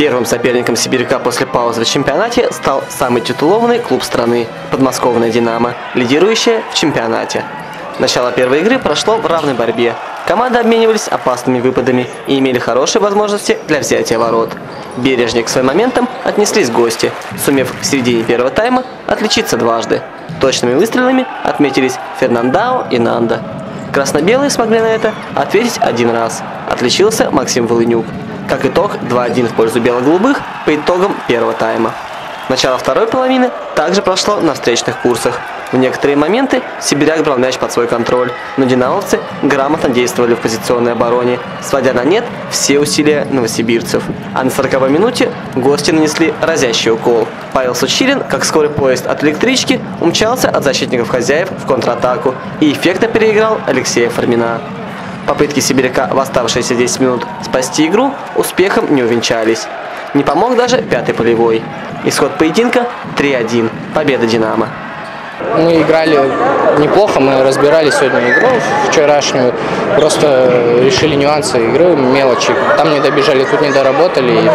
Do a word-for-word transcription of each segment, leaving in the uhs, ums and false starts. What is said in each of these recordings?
Первым соперником сибиряка после паузы в чемпионате стал самый титулованный клуб страны – подмосковная «Динамо», лидирующая в чемпионате. Начало первой игры прошло в равной борьбе. Команды обменивались опасными выпадами и имели хорошие возможности для взятия ворот. Бережнее к своим моментам отнеслись гости, сумев в середине первого тайма отличиться дважды. Точными выстрелами отметились Фернандао и Нанда. Красно-белые смогли на это ответить один раз. Отличился Максим Волынюк. Как итог, два-один в пользу бело-голубых по итогам первого тайма. Начало второй половины также прошло на встречных курсах. В некоторые моменты сибиряк брал мяч под свой контроль, но динамовцы грамотно действовали в позиционной обороне, сводя на нет все усилия новосибирцев. А на сороковой минуте гости нанесли разящий укол. Павел Сучилин, как скорый поезд от электрички, умчался от защитников хозяев в контратаку и эффектно переиграл Алексея Фармина. Попытки сибиряка в оставшиеся десять минут спасти игру успехом не увенчались. Не помог даже пятый полевой. Исход поединка три-один. Победа «Динамо». Мы играли неплохо, мы разбирали сегодня игру вчерашнюю, просто решили нюансы игры, мелочи. Там не добежали, тут не доработали, и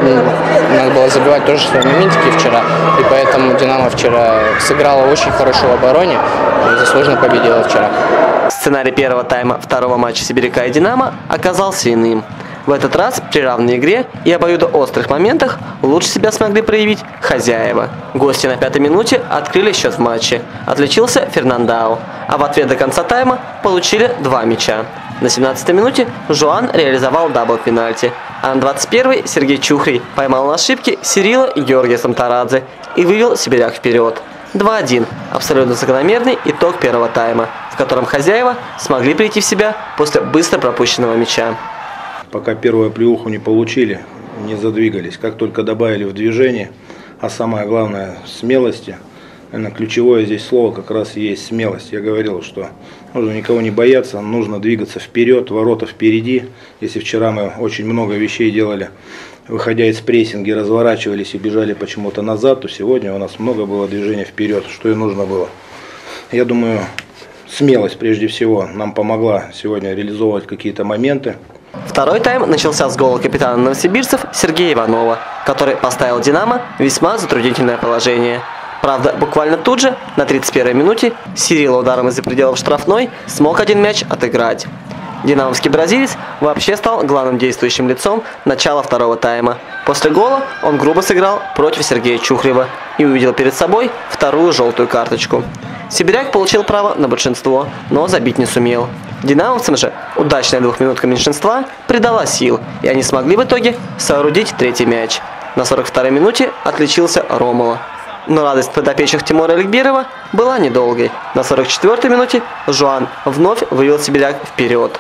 надо было забивать тоже свои моментики вчера. И поэтому «Динамо» вчера сыграла очень хорошо в обороне и заслуженно победила вчера. Сценарий первого тайма второго матча сибиряка и «Динамо» оказался иным. В этот раз при равной игре и обоюдоострых моментах лучше себя смогли проявить хозяева. Гости на пятой минуте открыли счет в матче. Отличился Фернандао, а в ответ до конца тайма получили два мяча. На семнадцатой минуте Жуан реализовал дабл-пенальти, а на двадцать первой Сергей Чухрий поймал на ошибки Сирила и Георгия Самтарадзе и вывел сибиряк вперед. два-один – абсолютно закономерный итог первого тайма, в котором хозяева смогли прийти в себя после быстро пропущенного мяча. Пока первую оплеуху не получили, не задвигались. Как только добавили в движение, а самое главное смелости, наверное, ключевое здесь слово как раз и есть смелость. Я говорил, что нужно никого не бояться, нужно двигаться вперед, ворота впереди. Если вчера мы очень много вещей делали, выходя из прессинга, разворачивались и бежали почему-то назад, то сегодня у нас много было движения вперед, что и нужно было. Я думаю, смелость прежде всего нам помогла сегодня реализовывать какие-то моменты. Второй тайм начался с гола капитана новосибирцев Сергея Иванова, который поставил «Динамо» в весьма затруднительное положение. Правда, буквально тут же, на тридцать первой минуте, Сирила ударом из-за пределов штрафной смог один мяч отыграть. Динамовский бразилец вообще стал главным действующим лицом начала второго тайма. После гола он грубо сыграл против Сергея Чухрева и увидел перед собой вторую желтую карточку. Сибиряк получил право на большинство, но забить не сумел. Динамовцам же удачная двухминутка меньшинства придала сил, и они смогли в итоге соорудить третий мяч. На сорок второй минуте отличился Ромула. Но радость подопечных Тимура Эликберова была недолгой. На сорок четвёртой минуте Жуан вновь вывел сибиряк вперед.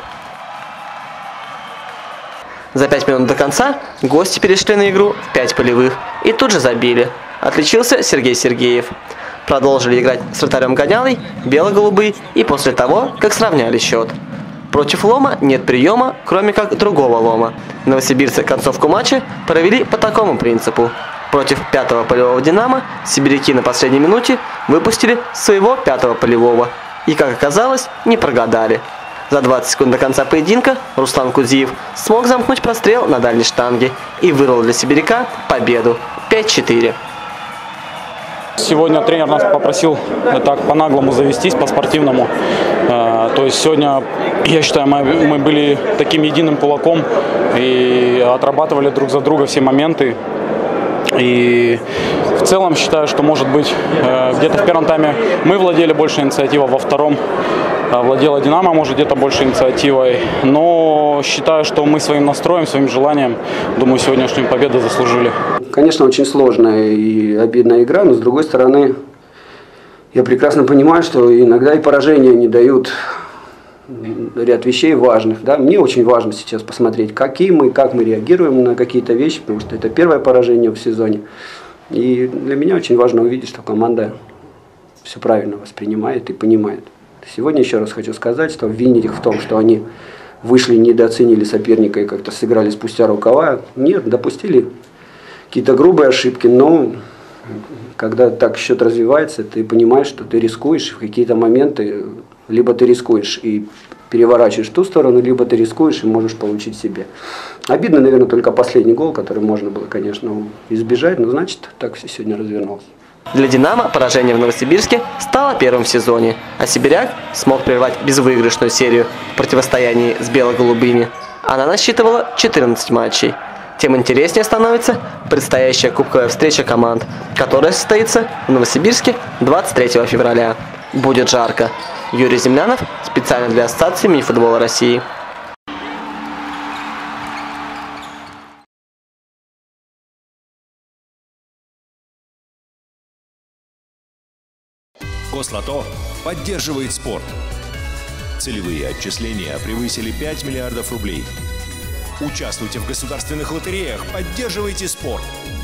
За пять минут до конца гости перешли на игру в пять полевых и тут же забили. Отличился Сергей Сергеев. Продолжили играть с вратарем Гонялой бело-голубые и после того, как сравняли счет. Против лома нет приема, кроме как другого лома. Новосибирцы концовку матча провели по такому принципу. Против пятого полевого «Динамо» сибиряки на последней минуте выпустили своего пятого полевого. И, как оказалось, не прогадали. За двадцать секунд до конца поединка Руслан Кузиев смог замкнуть прострел на дальней штанге и вырвал для сибиряка победу пять-четыре. Сегодня тренер нас попросил так по-наглому завестись, по-спортивному. То есть сегодня, я считаю, мы, мы были таким единым кулаком и отрабатывали друг за друга все моменты. И в целом считаю, что, может быть, где-то в первом тайме мы владели больше инициативой, во втором владела «Динамо», может, где-то больше инициативой. Но считаю, что мы своим настроем, своим желанием, думаю, сегодняшнюю победу заслужили. Конечно, очень сложная и обидная игра, но с другой стороны, я прекрасно понимаю, что иногда и поражения не дают ряд вещей важных. Да? Мне очень важно сейчас посмотреть, какие мы, как мы реагируем на какие-то вещи, потому что это первое поражение в сезоне. И для меня очень важно увидеть, что команда все правильно воспринимает и понимает. Сегодня еще раз хочу сказать, что обвинить их в том, что они вышли, недооценили соперника и как-то сыграли спустя рукава. Нет, допустили какие-то грубые ошибки, но когда так счет развивается, ты понимаешь, что ты рискуешь, в какие-то моменты Либо ты рискуешь и переворачиваешь в ту сторону, либо ты рискуешь и можешь получить себе. Обидно, наверное, только последний гол, который можно было, конечно, избежать, но значит, так все сегодня развернулось. Для «Динамо» поражение в Новосибирске стало первым в сезоне, а сибиряк смог прервать безвыигрышную серию в противостоянии с бело-голубыми. Она насчитывала четырнадцать матчей. Тем интереснее становится предстоящая кубковая встреча команд, которая состоится в Новосибирске двадцать третьего февраля. Будет жарко. Юрий Землянов специально для Ассоциации мини-футбола России. Гослото поддерживает спорт. Целевые отчисления превысили пять миллиардов рублей. Участвуйте в государственных лотереях, поддерживайте спорт.